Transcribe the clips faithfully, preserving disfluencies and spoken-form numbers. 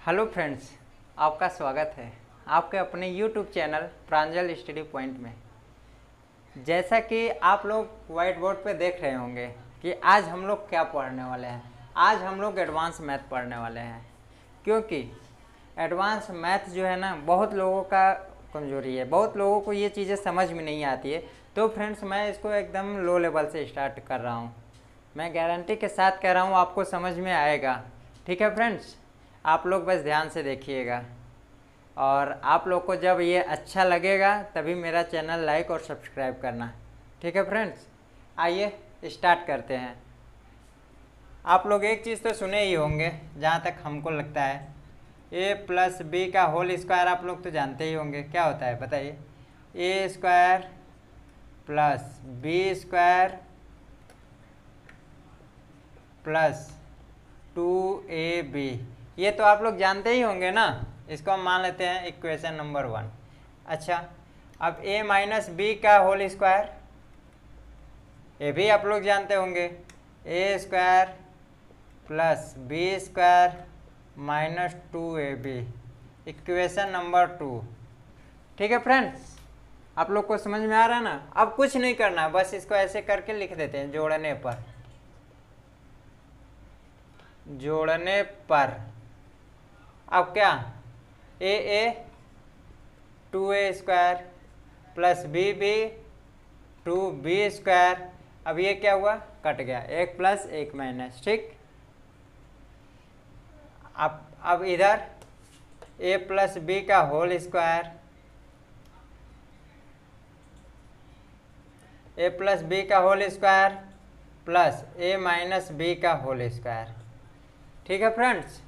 Hello friends, आपका स्वागत है आपके अपने YouTube channel Pranjal study point में। जैसा कि आप लोग वाइट बोर्ड पे देख रहे होंगे कि आज हम लोग क्या पढ़ने वाले हैं। आज हम लोग एडवांस मैथ पढ़ने वाले हैं, क्योंकि एडवांस मैथ जो है ना बहुत लोगों का कमजोरी है, बहुत लोगों को ये चीज़ें समझ में नहीं आती है। तो फ्रेंड्स, मैं इसको एकदम लो लेवल से स्टार्ट कर रहा हूँ। मैं गारंटी के साथ कह रहा हूँ आपको समझ में आएगा। ठीक है फ्रेंड्स, आप लोग बस ध्यान से देखिएगा, और आप लोग को जब ये अच्छा लगेगा तभी मेरा चैनल लाइक और सब्सक्राइब करना। ठीक है फ्रेंड्स, आइए स्टार्ट करते हैं। आप लोग एक चीज़ तो सुने ही होंगे, जहाँ तक हमको लगता है, ए प्लस बी का होल स्क्वायर आप लोग तो जानते ही होंगे क्या होता है, बताइए। A square plus B square plus two A B, ये तो आप लोग जानते ही होंगे ना। इसको हम मान लेते हैं इक्वेशन नंबर वन। अच्छा, अब a माइनस बी का होल स्क्वायर, ये भी आप लोग जानते होंगे। A square plus B square minus two A B, equation number two. ठीक है फ्रेंड्स, आप लोग को समझ में आ रहा है ना। अब कुछ नहीं करना, बस इसको ऐसे करके लिख देते हैं जोड़ने पर। जोड़ने पर अब क्या, A A two A square plus B B two B square. अब ये क्या हुआ, कट गया, एक प्लस एक माइनस। ठीक, अब अब इधर ए प्लस बी का whole square, A plus B का whole square plus A minus B का होल स्क्वायर। ठीक है फ्रेंड्स,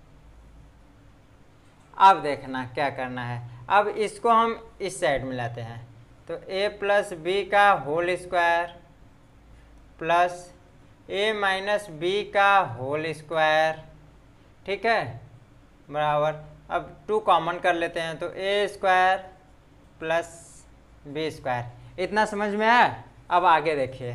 अब देखना क्या करना है। अब इसको हम इस साइड में लाते हैं, तो a प्लस बी का whole square plus A minus B का होल स्क्वायर। ठीक है, बराबर। अब टू कॉमन कर लेते हैं, तो A square plus B square. इतना समझ में आया। अब आगे देखिए,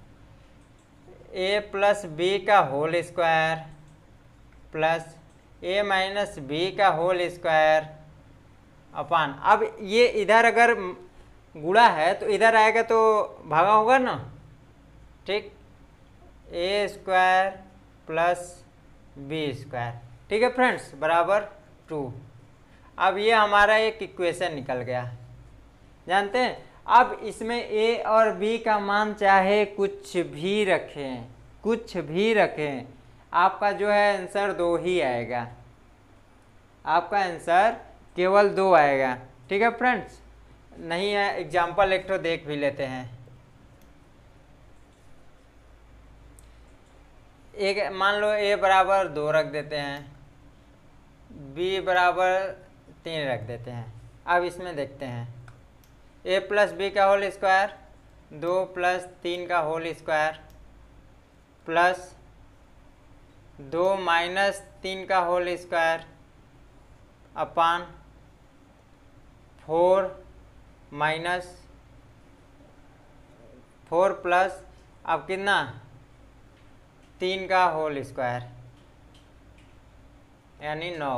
a प्लस बी का whole square plus A minus B का होल स्क्वायर अपान, अब ये इधर अगर गुणा है तो इधर आएगा तो भागा होगा ना। ठीक, A square plus B square. ठीक है फ्रेंड्स, बराबर टू। अब ये हमारा एक इक्वेशन निकल गया, जानते हैं। अब इसमें ए और बी का मान चाहे कुछ भी रखें, कुछ भी रखें, आपका जो है आंसर दो ही आएगा। आपका आंसर केवल दो आएगा। ठीक है फ्रेंड्स, नहीं है एग्जाम्पल एक तो देख भी लेते हैं। एक मान लो ए बराबर दो रख देते हैं, बी बराबर तीन रख देते हैं। अब इसमें देखते हैं, ए प्लस बी का होल स्क्वायर, दो प्लस तीन का होल स्क्वायर प्लस दो माइनस तीन का whole square upon four minus four plus अब कितना, तीन का होल स्क्वायर यानी नौ।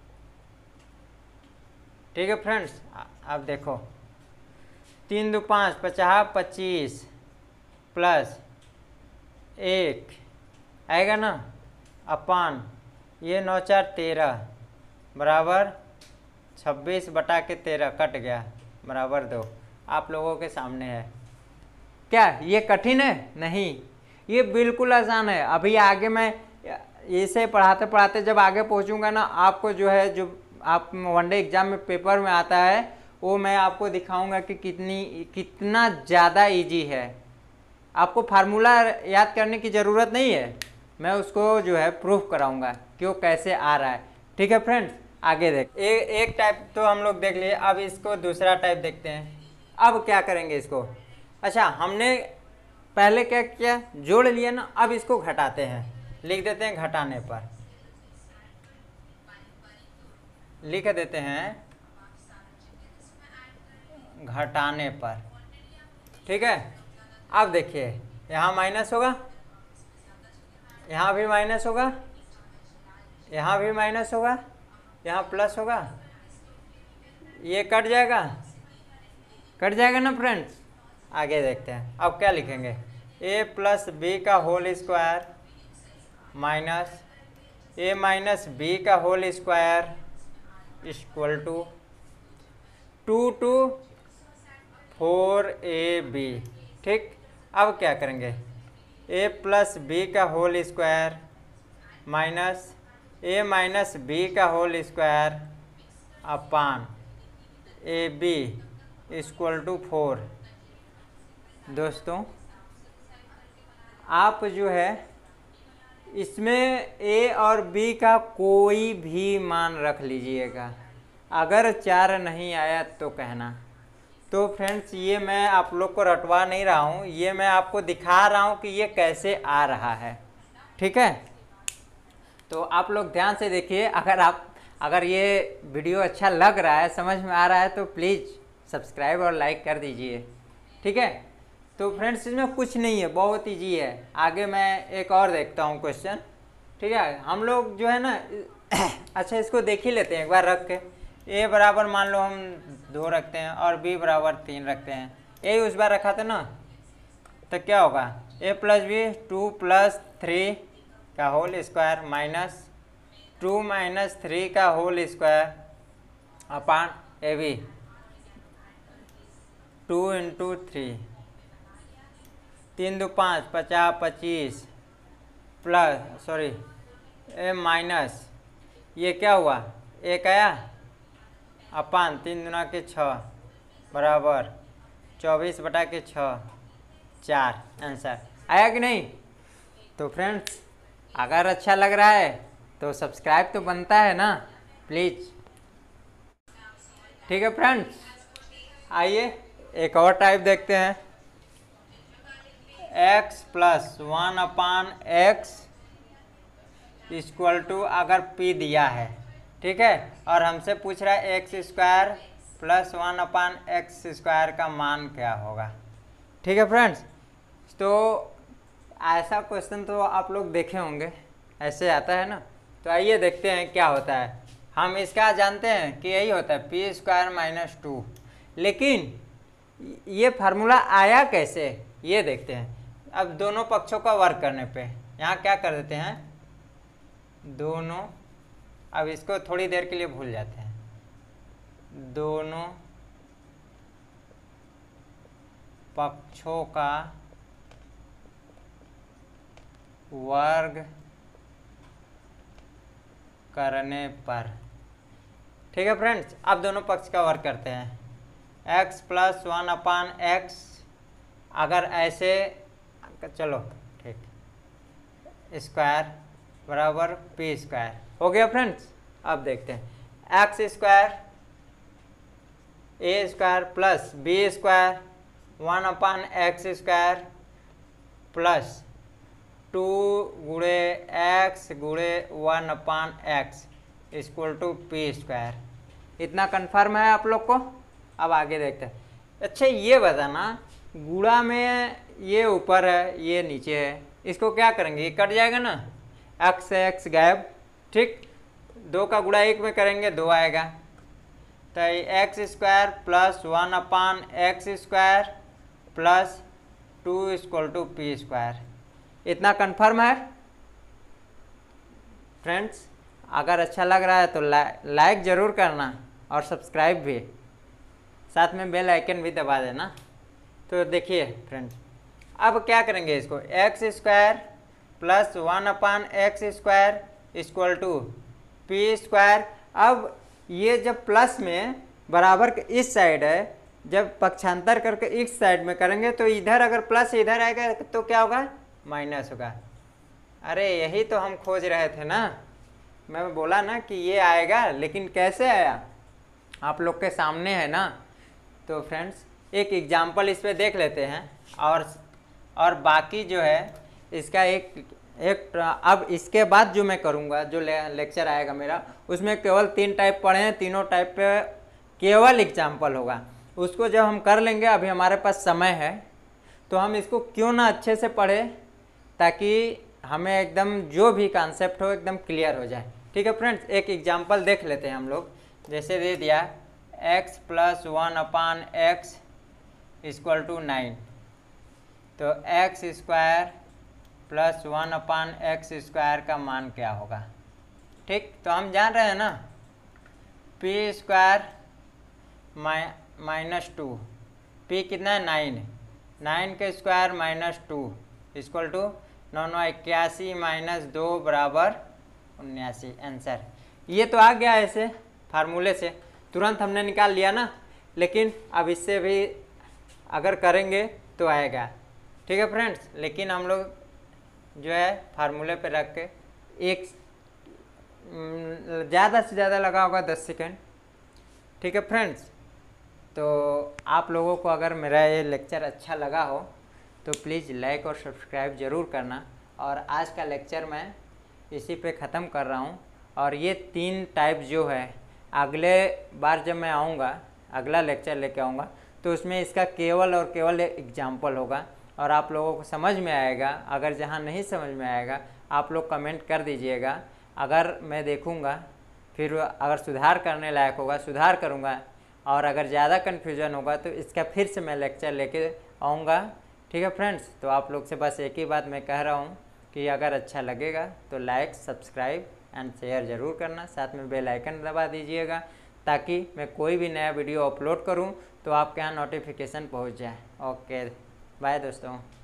ठीक है फ्रेंड्स, अब देखो, तीन दो पाँच, पचास पच्चीस प्लस एक आएगा ना, अपान ये नौ चार तेरह बराबर छब्बीस बटा के तेरह, कट गया, बराबर दो। आप लोगों के सामने है। क्या ये कठिन है? नहीं, ये बिल्कुल आसान है। अभी आगे मैं इसे पढ़ाते पढ़ाते जब आगे पहुंचूंगा ना, आपको जो है जो आप वनडे एग्जाम में पेपर में आता है वो मैं आपको दिखाऊंगा कि कितनी कितना ज़्यादा इजी है। आपको फार्मूला याद करने की ज़रूरत नहीं है, मैं उसको जो है प्रूफ कराऊंगा कि वो कैसे आ रहा है। ठीक है फ्रेंड्स, आगे देख, ए, एक टाइप तो हम लोग देख लिए, अब इसको दूसरा टाइप देखते हैं। अब क्या करेंगे इसको, अच्छा हमने पहले क्या किया, जोड़ लिया ना, अब इसको घटाते हैं, लिख देते हैं घटाने पर, लिख देते हैं घटाने पर। ठीक है, अब देखिए यहाँ माइनस होगा, यहाँ भी माइनस होगा, यहाँ भी माइनस होगा, यहाँ प्लस होगा, ये कट जाएगा, कट जाएगा ना फ्रेंड्स। आगे देखते हैं अब क्या लिखेंगे, ए प्लस बी का whole square minus A minus B का whole square equal to two two four A B. ठीक, अब क्या करेंगे, ए प्लस बी का whole square minus A minus B का whole square upon A B equal to four. दोस्तों आप जो है इसमें ए और बी का कोई भी मान रख लीजिएगा, अगर चार नहीं आया तो कहना। तो फ्रेंड्स ये मैं आप लोग को रटवा नहीं रहा हूँ, ये मैं आपको दिखा रहा हूँ कि ये कैसे आ रहा है। ठीक है, तो आप लोग ध्यान से देखिए। अगर आप अगर ये वीडियो अच्छा लग रहा है, समझ में आ रहा है, तो प्लीज़ सब्सक्राइब और लाइक कर दीजिए। ठीक है, तो फ्रेंड्स इसमें कुछ नहीं है, बहुत ईजी है। आगे मैं एक और देखता हूँ क्वेश्चन। ठीक है, हम लोग जो है ना अच्छा इसको देख ही लेते हैं एक बार रख के। ए बराबर मान लो हम दो रखते हैं और बी बराबर तीन रखते हैं। ए उस बार रखा था ना, तो क्या होगा, A plus B two plus three का whole square minus two minus three का whole square upon A B two into three, तीन दो पाँच पचास पच्चीस प्लस सॉरी ए माइनस ये क्या हुआ, एक आया अपान तीन दुना के छः बराबर चौबीस बटा के छः, चार। आंसर आया कि नहीं। तो फ्रेंड्स अगर अच्छा लग रहा है तो सब्सक्राइब तो बनता है ना, प्लीज़। ठीक है फ्रेंड्स, आइए एक और टाइप देखते हैं। x plus one upon x equal to, अगर p दिया है, ठीक है, और हमसे पूछ रहा है X square plus one upon x square का मान क्या होगा। ठीक है फ्रेंड्स, तो ऐसा क्वेश्चन तो आप लोग देखे होंगे, ऐसे आता है ना। तो आइए देखते हैं क्या होता है। हम इसका जानते हैं कि यही होता है पी स्क्वायर माइनस टू, लेकिन ये फार्मूला आया कैसे ये देखते हैं। अब दोनों पक्षों का वर्क करने पे यहाँ क्या कर देते हैं, दोनों, अब इसको थोड़ी देर के लिए भूल जाते हैं, दोनों पक्षों का वर्ग करने पर। ठीक है फ्रेंड्स, अब दोनों पक्ष का वर्ग करते हैं। x plus one upon x, अगर ऐसे चलो ठीक, स्क्वायर बराबर पी स्क्वायर हो गया फ्रेंड्स। अब देखते हैं x square a square plus B square one upon x square plus two गुणे एक्स गुणे one upon x equal to p square. इतना कन्फर्म है आप लोग को। अब आगे देखते हैं। अच्छा ये बताना, गुणा में ये ऊपर है ये नीचे है, इसको क्या करेंगे, ये कट जाएगा ना, एक्स से एक्स गायब। ठीक, दो का गुणा एक में करेंगे दो आएगा, तो x square plus one upon x square plus two equal to p square. इतना कन्फर्म है फ्रेंड्स। अगर अच्छा लग रहा है तो ला, लाइक ज़रूर करना और सब्सक्राइब भी, साथ में बेल आइकन भी दबा देना। तो देखिए फ्रेंड्स, अब क्या करेंगे, इसको x square plus one upon x square equal to p square. अब ये जब प्लस में बराबर के इस साइड है, जब पक्षांतर करके इस साइड में करेंगे तो इधर अगर प्लस इधर आएगा तो क्या होगा, माइनस होगा। अरे यही तो हम खोज रहे थे ना, मैं बोला ना कि ये आएगा, लेकिन कैसे आया आप लोग के सामने है ना। तो फ्रेंड्स एक एग्जाम्पल इस पर देख लेते हैं, और और बाकी जो है इसका एक एक अब इसके बाद जो मैं करूँगा, जो ले, लेक्चर आएगा मेरा, उसमें केवल तीन टाइप पढ़े हैं, तीनों टाइप पे केवल एग्जाम्पल होगा। उसको जब हम कर लेंगे, अभी हमारे पास समय है, तो हम इसको क्यों ना अच्छे से पढ़े, ताकि हमें एकदम जो भी कॉन्सेप्ट हो एकदम क्लियर हो जाए। ठीक है फ्रेंड्स, एक एग्जाम्पल देख लेते हैं हम लोग। जैसे दे दिया x plus one upon x equal to nine, तो x square plus one upon x square का मान क्या होगा। ठीक, तो हम जान रहे हैं ना p square minus two, p कितना है नाइन, नाइन के square minus two equal to नौ नौ इक्यासी माइनस दो बराबर उन्यासी। आंसर ये तो आ गया ऐसे फार्मूले से, तुरंत हमने निकाल लिया ना, लेकिन अब इससे भी अगर करेंगे तो आएगा। ठीक है फ्रेंड्स, लेकिन हम लोग जो है फार्मूले पे रख के एक ज़्यादा से ज़्यादा लगा होगा दस सेकेंड। ठीक है फ्रेंड्स, तो आप लोगों को अगर मेरा ये लेक्चर अच्छा लगा हो तो प्लीज़ लाइक और सब्सक्राइब ज़रूर करना। और आज का लेक्चर मैं इसी पे ख़त्म कर रहा हूँ। और ये तीन टाइप जो है अगले बार जब मैं आऊँगा, अगला लेक्चर लेके आऊँगा, तो उसमें इसका केवल और केवल एग्जाम्पल होगा और आप लोगों को समझ में आएगा। अगर जहाँ नहीं समझ में आएगा आप लोग कमेंट कर दीजिएगा, अगर मैं देखूँगा, फिर अगर सुधार करने लायक होगा सुधार करूँगा, और अगर ज़्यादा कन्फ्यूजन होगा तो इसका फिर से मैं लेक्चर लेके आऊँगा। ठीक है फ्रेंड्स, तो आप लोग से बस एक ही बात मैं कह रहा हूँ कि अगर अच्छा लगेगा तो लाइक सब्सक्राइब एंड शेयर ज़रूर करना, साथ में बेल आइकन दबा दीजिएगा ताकि मैं कोई भी नया वीडियो अपलोड करूँ तो आपके यहाँ नोटिफिकेशन पहुँच जाए। ओके बाय दोस्तों।